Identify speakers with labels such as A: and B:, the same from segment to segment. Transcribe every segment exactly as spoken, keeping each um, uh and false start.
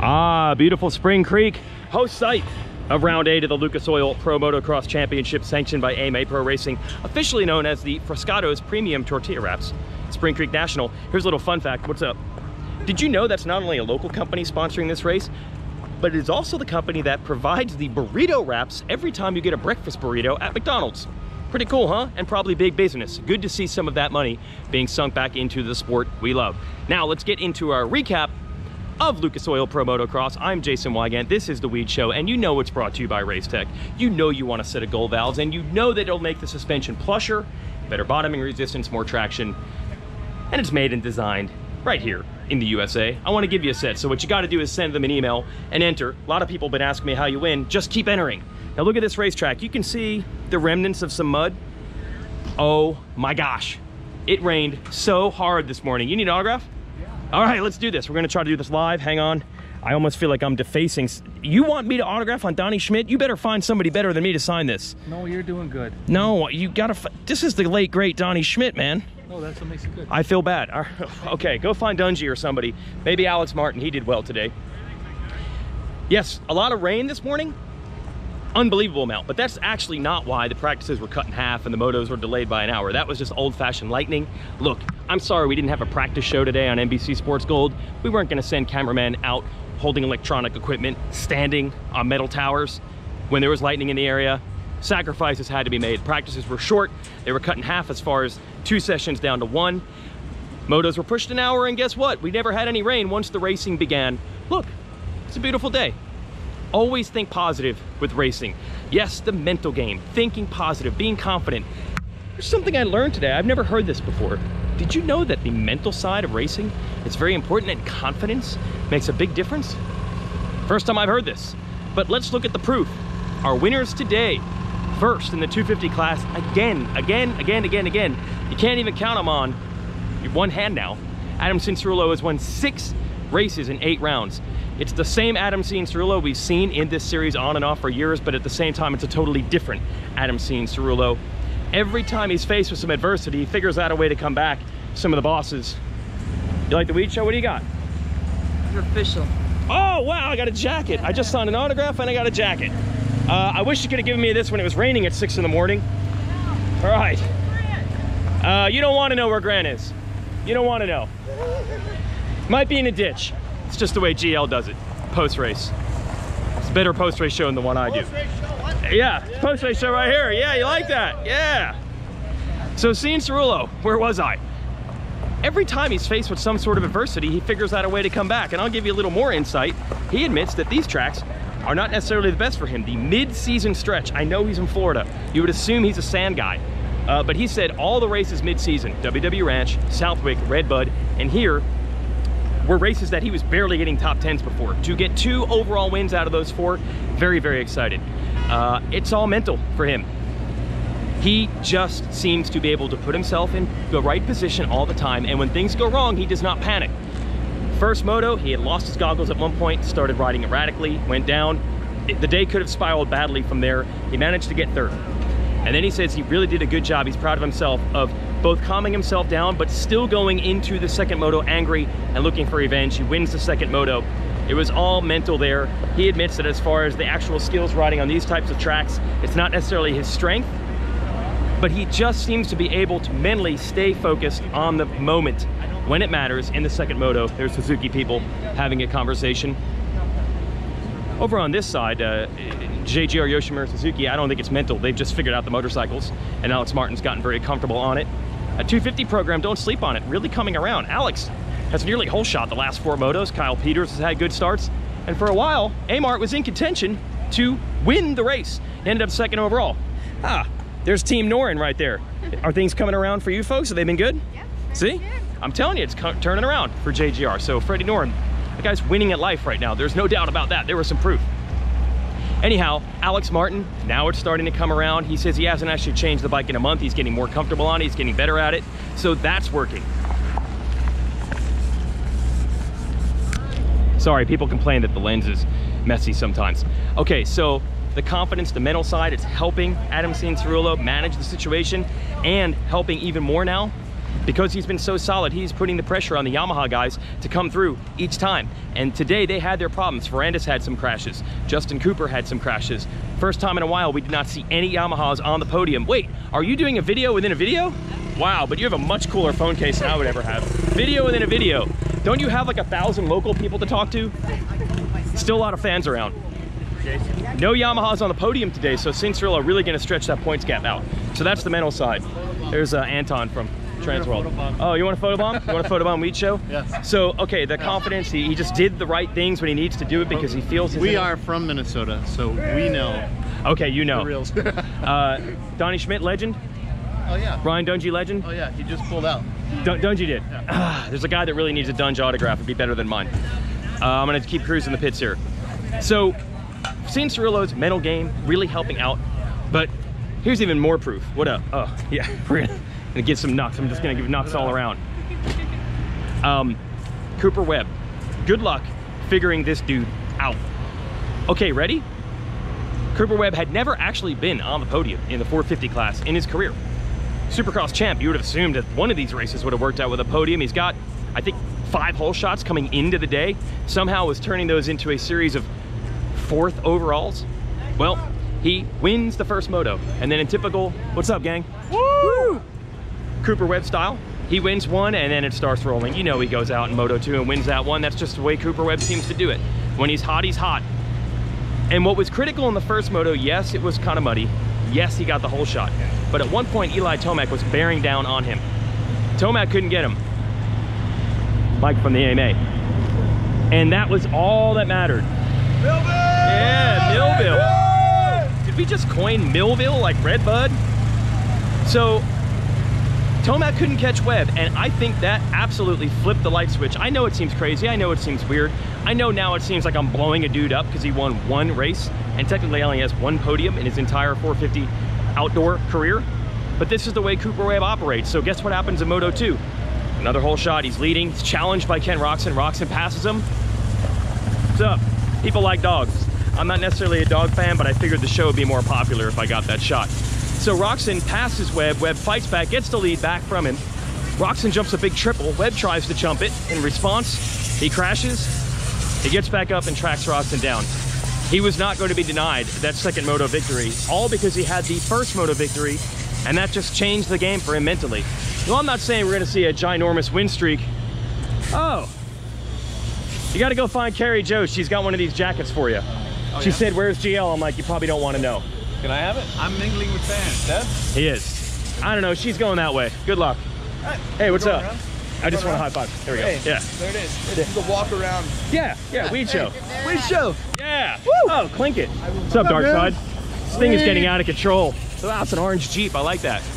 A: Ah, beautiful Spring Creek, host site of round eight of the Lucas Oil Pro Motocross Championship, sanctioned by A M A Pro Racing, officially known as the Froscatos Premium Tortilla Wraps. Spring Creek National. Here's a little fun fact. What's up? Did you know that's not only a local company sponsoring this race, but it is also the company that provides the burrito wraps every time you get a breakfast burrito at McDonald's. Pretty cool, huh? And probably big business. Good to see some of that money being sunk back into the sport we love. Now let's get into our recap of Lucas Oil Pro Motocross. I'm Jason Weigand. This is the Weege Show, and you know it's brought to you by Racetech. You know you want a set of gold valves, and you know that it'll make the suspension plusher, better bottoming resistance, more traction, and it's made and designed right here in the U S A. I want to give you a set, so what you got to do is send them an email and enter. A lot of people have been asking me how you win. Just keep entering. Now look at this racetrack. You can see the remnants of some mud. Oh my gosh, it rained so hard this morning. You need an autograph? All right, let's do this. We're gonna try to do this live. Hang on. I almost feel like I'm defacing. You want me to autograph on Donnie Schmidt? You better find somebody better than me to sign this.
B: No, you're doing good.
A: No, you gotta, this is the late, great Donnie Schmidt, man.
B: No, that's what makes it good.
A: I feel bad. All right, okay, go find Dungy or somebody. Maybe Alex Martin, he did well today. Yes, a lot of rain this morning. Unbelievable amount, but that's actually not why the practices were cut in half and the motos were delayed by an hour. That was just old-fashioned lightning. Look, I'm sorry we didn't have a practice show today on N B C Sports Gold. We weren't going to send cameramen out holding electronic equipment, standing on metal towers when there was lightning in the area. Sacrifices had to be made. Practices were short. They were cut in half as far as two sessions down to one. Motos were pushed an hour, and guess what? We never had any rain once the racing began. Look, it's a beautiful day. Always think positive with racing. Yes, the mental game, thinking positive, being confident. There's something I learned today. I've never heard this before. Did you know that the mental side of racing is very important, and confidence makes a big difference? First time I've heard this, but let's look at the proof. Our winners today, first in the two fifty class, again, again, again, again, again. You can't even count them on your one hand now. Adam Cianciarulo has won six races in eight rounds. It's the same Adam Cianciarulo we've seen in this series on and off for years, but at the same time, it's a totally different Adam Cianciarulo. Every time he's faced with some adversity, he figures out a way to come back. Some of the bosses. You like the Weege Show? What do you got?
B: You're official.
A: Oh, wow, I got a jacket. I just signed an autograph and I got a jacket. Uh, I wish you could have given me this when it was raining at six in the morning. All right. Uh, you don't want to know where Grant is. You don't want to know. Might be in a ditch. It's just the way G L does it, post-race. It's a better post-race show than the one I do. Yeah, post-race show right here. Yeah, you like that? Yeah. So Cianciarulo, where was I? Every time he's faced with some sort of adversity, he figures out a way to come back. And I'll give you a little more insight. He admits that these tracks are not necessarily the best for him. The mid-season stretch, I know he's in Florida. You would assume he's a sand guy. Uh, but he said all the races mid-season, W W Ranch, Southwick, Redbud, and here, were races that he was barely getting top tens before. To get two overall wins out of those four, very, very excited. Uh, it's all mental for him. He just seems to be able to put himself in the right position all the time, and when things go wrong, he does not panic. First moto, he had lost his goggles at one point, started riding erratically, went down. It, the day could have spiraled badly from there. He managed to get third. And then he says he really did a good job. He's proud of himself of both calming himself down, but still going into the second moto angry and looking for revenge. He wins the second moto. It was all mental there. He admits that as far as the actual skills riding on these types of tracks, it's not necessarily his strength, but he just seems to be able to mentally stay focused on the moment when it matters in the second moto. There's Suzuki people having a conversation. Over on this side, uh, J G R Yoshimura Suzuki, I don't think it's mental. They've just figured out the motorcycles, and Alex Martin's gotten very comfortable on it. A two fifty program, don't sleep on it, really coming around. Alex has nearly whole shot the last four motos. Kyle Peters has had good starts. And for a while, A-Mart was in contention to win the race. Ended up second overall. Ah, there's Team Norin right there. Are things coming around for you folks? Have they been good?
C: Yep.
A: See? I'm telling you, it's turning around for J G R. So Freddie Norin, the guy's winning at life right now. There's no doubt about that. There was some proof. Anyhow, Alex Martin, now it's starting to come around. He says he hasn't actually changed the bike in a month. He's getting more comfortable on it. He's getting better at it. So that's working. Sorry, people complain that the lens is messy sometimes. Okay, so the confidence, the mental side, it's helping Adam Cianciarulo manage the situation, and helping even more now because he's been so solid, he's putting the pressure on the Yamaha guys to come through each time. And today they had their problems. Ferrandis had some crashes. Justin Cooper had some crashes. First time in a while we did not see any Yamahas on the podium. Wait, are you doing a video within a video? Wow, but you have a much cooler phone case than I would ever have. Video within a video. Don't you have like a thousand local people to talk to? Still a lot of fans around. No Yamahas on the podium today, so Cinderella are really going to stretch that points gap out. So that's the mental side. There's uh, Anton from Transworld. Oh, you want a photobomb? You want a photobomb Weege show?
C: Yes.
A: So, okay, the confidence, he, he just did the right things when he needs to do it because he feels his
C: We
A: inner...
C: are from Minnesota, so we know.
A: Okay, you know.
C: The reals.
A: uh, Donnie Schmidt, legend.
C: Oh, yeah.
A: Ryan Dungey, legend.
C: Oh, yeah, he just pulled out.
A: Dun Dungey did.
C: Yeah.
A: Ah, there's a guy that really needs a Dunge autograph. It'd be better than mine. Uh, I'm going to keep cruising the pits here. So, seeing Cirillo's mental game really helping out, but here's even more proof. What up? Oh, yeah, we're gonna, gonna get some knocks. I'm just gonna give knocks all around. Um, Cooper Webb, good luck figuring this dude out. Okay, ready? Cooper Webb had never actually been on the podium in the four fifty class in his career. Supercross champ, you would have assumed that one of these races would have worked out with a podium. He's got, I think, five hole shots coming into the day. Somehow was turning those into a series of fourth overalls. Well, he wins the first moto, and then in typical, what's up, gang? Woo! Cooper Webb style, he wins one, and then it starts rolling. You know he goes out in moto two and wins that one. That's just the way Cooper Webb seems to do it. When he's hot, he's hot. And what was critical in the first moto, yes, it was kind of muddy. Yes, he got the whole shot. But at one point, Eli Tomac was bearing down on him. Tomac couldn't get him. Mike from the A M A. And that was all that mattered.
D: Millville!
A: Yeah, Millville. Did we just coin Millville like Redbud? So, Tomac couldn't catch Webb, and I think that absolutely flipped the light switch. I know it seems crazy, I know it seems weird. I know now it seems like I'm blowing a dude up because he won one race, and technically only has one podium in his entire four fifty outdoor career. But this is the way Cooper Webb operates, so guess what happens in Moto two? Another whole shot, he's leading, he's challenged by Ken Roczen. Roczen passes him. What's up? People like dogs. I'm not necessarily a dog fan, but I figured the show would be more popular if I got that shot. So Roczen passes Webb, Webb fights back, gets the lead back from him. Roczen jumps a big triple, Webb tries to jump it. In response, he crashes, he gets back up and tracks Roczen down. He was not going to be denied that second moto victory, all because he had the first moto victory, and that just changed the game for him mentally. Well, I'm not saying we're gonna see a ginormous win streak. Oh, you gotta go find Carrie Jo. She's got one of these jackets for you.
D: Oh,
A: she
D: yeah?
A: said, where's G L? I'm like, you probably don't wanna know.
D: Can I have it? I'm mingling with fans. Deb?
A: He is. I don't know, she's going that way. Good luck.
D: Right.
A: Hey, what's
D: Going
A: up?
D: around?
A: I just
D: Going
A: want a high five. There we go.
D: Hey,
A: Yeah.
D: there it is. It's the walk around.
A: Yeah, yeah, Weed show.
D: Weed show.
A: Yeah. Oh, clink it. What's up, Dark Side? This thing is getting out of control. Oh, it's an orange Jeep. I like that.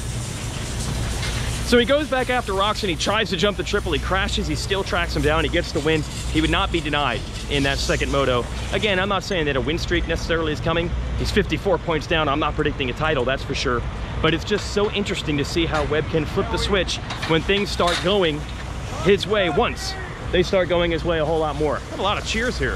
A: So he goes back after Roczen. He tries to jump the triple. He crashes. He still tracks him down. He gets the win. He would not be denied in that second moto. Again, I'm not saying that a win streak necessarily is coming. He's fifty-four points down. I'm not predicting a title, that's for sure. But it's just so interesting to see how Webb can flip the switch when things start going his way once. They start going his way a whole lot more. I have a lot of cheers here.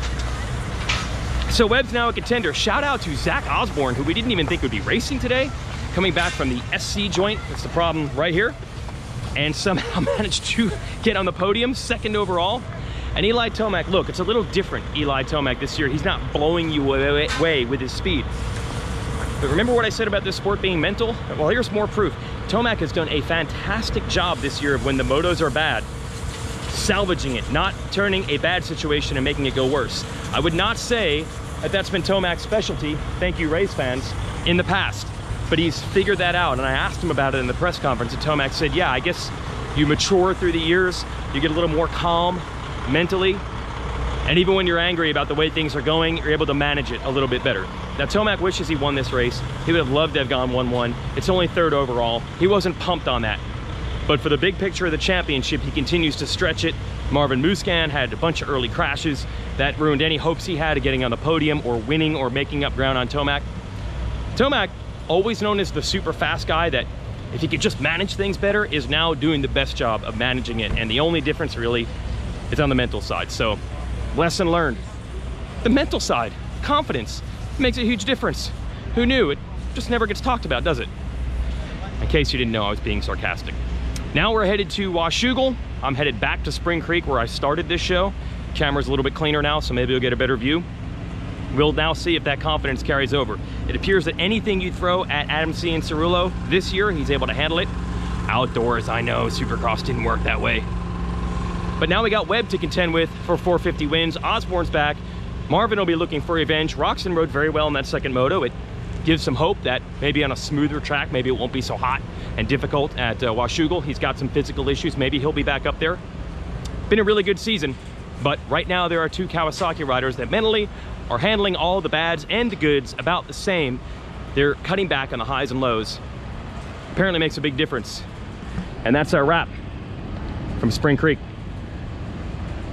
A: So Webb's now a contender. Shout out to Zach Osborne, who we didn't even think would be racing today, coming back from the S C joint. That's the problem right here. And somehow managed to get on the podium, second overall. And Eli Tomac, look, it's a little different, Eli Tomac this year. He's not blowing you away with his speed. But remember what I said about this sport being mental? Well, here's more proof. Tomac has done a fantastic job this year of when the motos are bad, salvaging it, not turning a bad situation and making it go worse. I would not say that that's been Tomac's specialty, thank you race fans, in the past. But he's figured that out, and I asked him about it in the press conference, and Tomac said, yeah, I guess you mature through the years, you get a little more calm mentally, and even when you're angry about the way things are going, you're able to manage it a little bit better. Now, Tomac wishes he won this race. He would have loved to have gone one one. It's only third overall. He wasn't pumped on that. But for the big picture of the championship, he continues to stretch it. Marvin Musquin had a bunch of early crashes. That ruined any hopes he had of getting on the podium or winning or making up ground on Tomac. Tomac, always known as the super fast guy that if he could just manage things better, is now doing the best job of managing it. And the only difference really is on the mental side. So, lesson learned. The mental side, confidence, makes a huge difference. Who knew? It just never gets talked about, does it? In case you didn't know, I was being sarcastic. Now we're headed to Washougal. I'm headed back to Spring Creek where I started this show. Camera's a little bit cleaner now, so maybe you'll get a better view. We'll now see if that confidence carries over. It appears that anything you throw at Adam C. and Cerullo this year, he's able to handle it. Outdoors, I know, Supercross didn't work that way. But now we got Webb to contend with for four fifty wins. Osborne's back. Marvin will be looking for revenge. Roxon rode very well in that second moto. It gives some hope that maybe on a smoother track, maybe it won't be so hot and difficult at uh, Washougal. He's got some physical issues. Maybe he'll be back up there. Been a really good season, but right now there are two Kawasaki riders that mentally are handling all the bads and the goods about the same. They're cutting back on the highs and lows. Apparently makes a big difference. And that's our wrap from Spring Creek.